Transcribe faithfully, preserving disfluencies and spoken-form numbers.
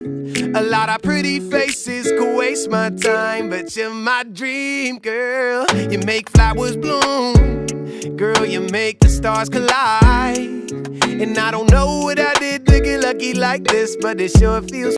A lot of pretty faces could waste my time, but you're my dream, girl. You make flowers bloom, girl, you make the stars collide. And I don't know what I did to get lucky like this, but it sure feels